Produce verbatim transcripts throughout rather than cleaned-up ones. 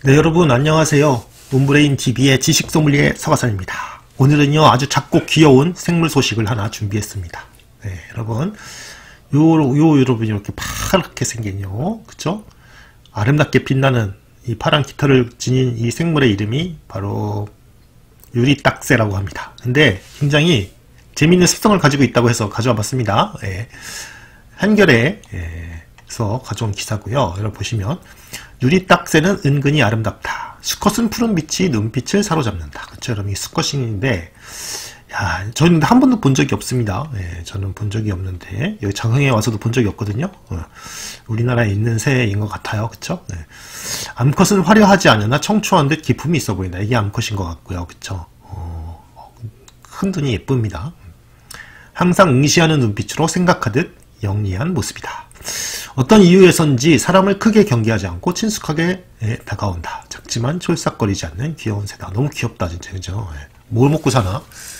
네, 여러분 안녕하세요. 문브레인티비의 지식소믈리에 서가선입니다. 오늘은요 아주 작고 귀여운 생물 소식을 하나 준비했습니다. 네, 여러분 요, 요 여러분 이렇게 파랗게 생긴요, 그쵸? 아름답게 빛나는 이 파란 깃털을 지닌 이 생물의 이름이 바로 유리딱새라고 합니다. 근데 굉장히 재미있는 습성을 가지고 있다고 해서 가져와 봤습니다. 예. 한겨레에서 가져온 기사고요. 여러분 보시면 유리딱새는 은근히 아름답다. 수컷은 푸른 빛이 눈빛을 사로잡는다. 그쵸, 여러분 이 수컷인데, 야, 저는 한 번도 본 적이 없습니다. 예, 저는 본 적이 없는데 여기 장흥에 와서도 본 적이 없거든요. 어, 우리나라에 있는 새인 것 같아요. 그쵸? 네. 암컷은 화려하지 않으나 청초한 듯 기품이 있어 보인다. 이게 암컷인 것 같고요. 그쵸? 어, 큰 눈이 예쁩니다. 항상 응시하는 눈빛으로 생각하듯 영리한 모습이다. 어떤 이유에선지 사람을 크게 경계하지 않고 친숙하게 예, 다가온다. 작지만 촐싹거리지 않는 귀여운 새다. 너무 귀엽다 진짜. 그죠? 예. 뭘 먹고 사나?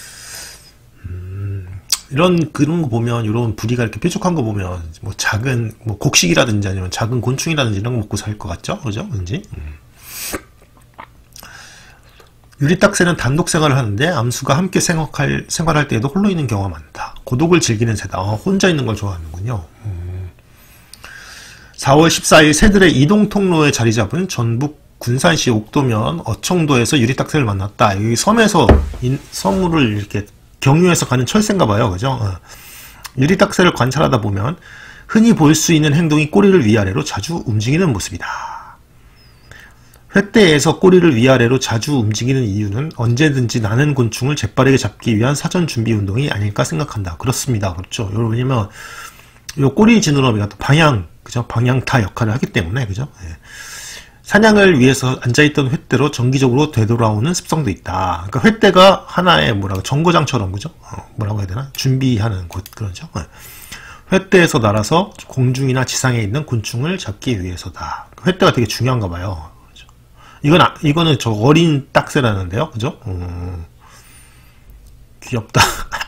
음, 이런 그런 거 보면, 이런 부리가 이렇게 뾰족한 거 보면 뭐 작은 뭐 곡식이라든지 아니면 작은 곤충이라든지 이런 거 먹고 살 것 같죠? 그죠? 왠지. 음. 유리딱새는 단독 생활을 하는데 암수가 함께 생활할, 생활할 때에도 홀로 있는 경우가 많다. 고독을 즐기는 새다. 어, 혼자 있는 걸 좋아하는군요. 음. 사월 십사일 새들의 이동 통로에 자리 잡은 전북 군산시 옥도면 어청도에서 유리딱새를 만났다. 여기 섬에서 인, 섬으로 이렇게 경유해서 가는 철새인가 봐요. 그죠? 어. 유리딱새를 관찰하다 보면 흔히 볼 수 있는 행동이 꼬리를 위아래로 자주 움직이는 모습이다. 횟대에서 꼬리를 위아래로 자주 움직이는 이유는 언제든지 나는 곤충을 재빠르게 잡기 위한 사전 준비 운동이 아닐까 생각한다. 그렇습니다. 그렇죠. 왜냐면 요 꼬리 지느러미가 또 방향, 그죠? 방향타 역할을 하기 때문에, 그죠? 예. 사냥을 위해서 앉아있던 횟대로 정기적으로 되돌아오는 습성도 있다. 그러니까 횟대가 하나의 뭐라고 정거장처럼, 그죠? 어, 뭐라고 해야 되나? 준비하는 곳, 그러죠? 예. 횟대에서 날아서 공중이나 지상에 있는 곤충을 잡기 위해서다. 횟대가 되게 중요한가 봐요. 그죠? 이건, 아, 이거는 저 어린 딱새라는데요, 그죠? 음, 귀엽다.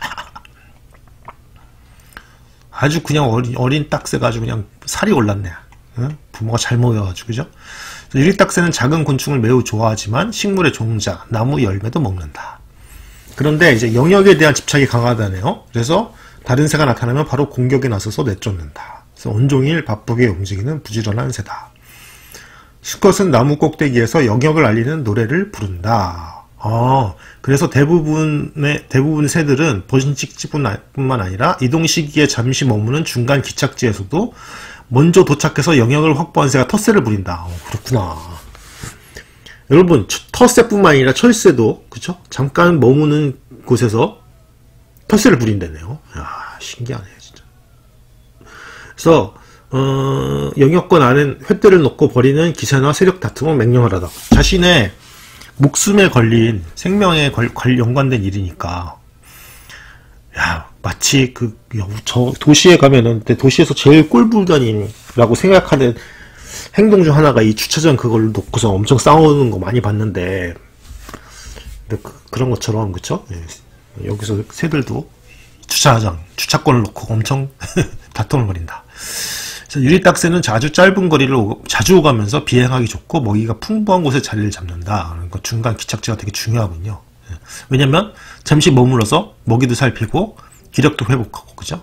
아주 그냥 어린, 어린 딱새가 아주 그냥 살이 올랐네. 응? 부모가 잘 먹여가지고, 그죠? 유리딱새는 작은 곤충을 매우 좋아하지만 식물의 종자, 나무 열매도 먹는다. 그런데 이제 영역에 대한 집착이 강하다네요. 그래서 다른 새가 나타나면 바로 공격에 나서서 내쫓는다. 그래서 온종일 바쁘게 움직이는 부지런한 새다. 수컷은 나무 꼭대기에서 영역을 알리는 노래를 부른다. 아, 그래서 대부분의, 대부분 새들은 번식지뿐만 아니라 이동 시기에 잠시 머무는 중간 기착지에서도 먼저 도착해서 영역을 확보한 새가 텃새를 부린다. 어, 그렇구나. 여러분, 텃새뿐만 아니라 철새도, 그쵸? 잠깐 머무는 곳에서 텃새를 부린다네요. 야, 신기하네, 진짜. 그래서, 어, 영역권 안에 횟대를 놓고 벌이는 기세나 세력 다툼은 맹렬하다. 자신의 목숨에 걸린, 생명에 걸, 걸 연관된 일이니까, 야, 마치 그, 저, 도시에 가면은, 도시에서 제일 꼴불견이라고 생각하는 행동 중 하나가 이 주차장 그걸 놓고서 엄청 싸우는 거 많이 봤는데, 근데 그, 그런 것처럼, 그쵸? 예, 여기서 새들도 주차장, 주차권을 놓고 엄청 다툼을 벌인다. 그래서 유리딱새는 아주 짧은 거리를 오, 자주 오가면서 비행하기 좋고 먹이가 풍부한 곳에 자리를 잡는다. 그러니까 중간 기착지가 되게 중요하군요. 왜냐면 잠시 머물러서 먹이도 살피고 기력도 회복하고, 그죠?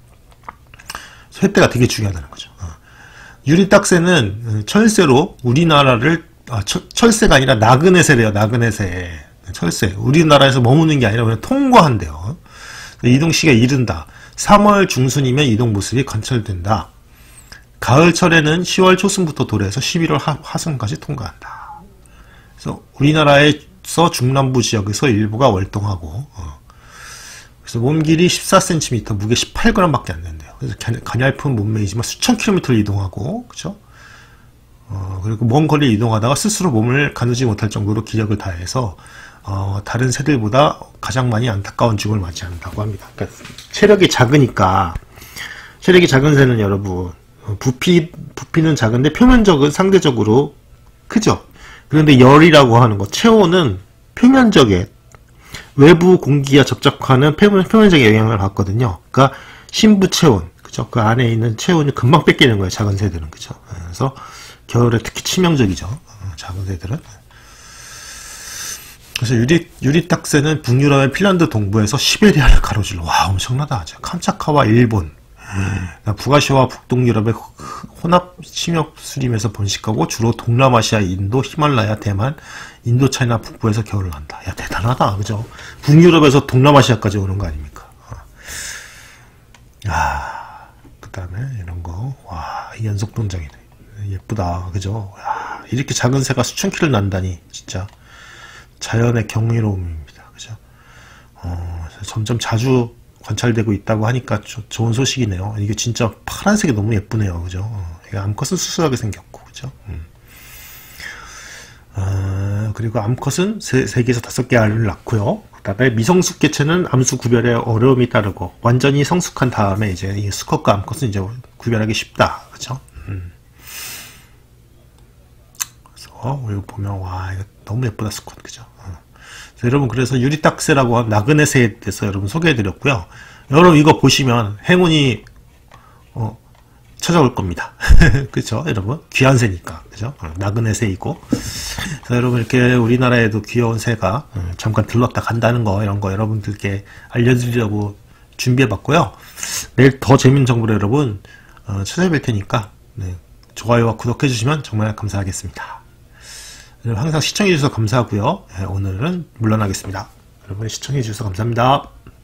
횟대가 되게 중요하다는 거죠. 유리딱새는 철새로 우리나라를, 아, 철, 철새가 아니라 나그네 새래요. 나그네 새. 철새. 우리나라에서 머무는 게 아니라 그냥 통과한대요. 이동 시기가 이른다. 삼월 중순이면 이동 모습이 관찰된다. 가을철에는 시월 초순부터 도래해서 십일월 하, 하순까지 통과한다. 그래서 우리나라에서 중남부 지역에서 일부가 월동하고, 어. 그래서 몸 길이 십사 센티미터, 무게 십팔 그램 밖에 안 된대요. 그래서 가냘픈 몸매이지만 수천 킬로미터를 이동하고, 그죠? 어, 그리고 먼 거리를 이동하다가 스스로 몸을 가누지 못할 정도로 기력을 다해서, 어, 다른 새들보다 가장 많이 안타까운 죽음을 맞이한다고 합니다. 그러니까 체력이 작으니까, 체력이 작은 새는 여러분, 부피, 부피는 작은데 표면적은 상대적으로 크죠. 그런데 열이라고 하는 거, 체온은 표면적에 외부 공기와 접촉하는 표면, 표면적인 영향을 받거든요. 그러니까 심부 체온, 그죠? 그 안에 있는 체온이 금방 뺏기는 거예요. 작은 새들은, 그죠? 그래서 겨울에 특히 치명적이죠. 작은 새들은. 그래서 유리, 유리딱새는 북유럽의 핀란드 동부에서 시베리아를 가로질러. 와, 엄청나다. 캄차카와 일본, 음. 북아시아와 북동유럽의 혼합 침엽 수림에서 번식하고 주로 동남아시아, 인도, 히말라야, 대만, 인도차이나 북부에서 겨울을 난다. 야, 대단하다. 그죠? 북유럽에서 동남아시아까지 오는 거 아닙니까? 아, 그 다음에 이런 거. 와, 연속 동작이네. 예쁘다. 그죠? 야, 이렇게 작은 새가 수천 킬을 난다니. 진짜. 자연의 경이로움입니다. 그죠? 어, 점점 자주 관찰되고 있다고 하니까 조, 좋은 소식이네요. 이게 진짜 파란색이 너무 예쁘네요. 그죠? 어, 암컷은 수수하게 생겼고, 그죠? 음. 어, 그리고 암컷은 세, 세 개에서 다섯 개 알을 낳고요. 그 다음에 미성숙 개체는 암수 구별에 어려움이 따르고, 완전히 성숙한 다음에 이제 이 수컷과 암컷은 이제 구별하기 쉽다. 그죠? 음. 그래서, 이거 보면, 와, 이거 너무 예쁘다, 수컷. 그죠? 어. 여러분, 그래서 유리딱새라고 한 나그네 새에 대해서 여러분 소개해드렸고요. 여러분, 이거 보시면 행운이, 어, 찾아올 겁니다. 그죠? 여러분, 귀한 새니까. 그죠? 어, 나그네 새이고. 그래서 여러분, 이렇게 우리나라에도 귀여운 새가 어, 잠깐 들렀다 간다는 거, 이런 거 여러분들께 알려드리려고 준비해봤고요. 내일 더 재밌는 정보를 여러분, 어, 찾아뵐 테니까, 네, 좋아요와 구독해주시면 정말 감사하겠습니다. 항상 시청해주셔서 감사하고요. 네, 오늘은 물러나겠습니다. 여러분 시청해주셔서 감사합니다.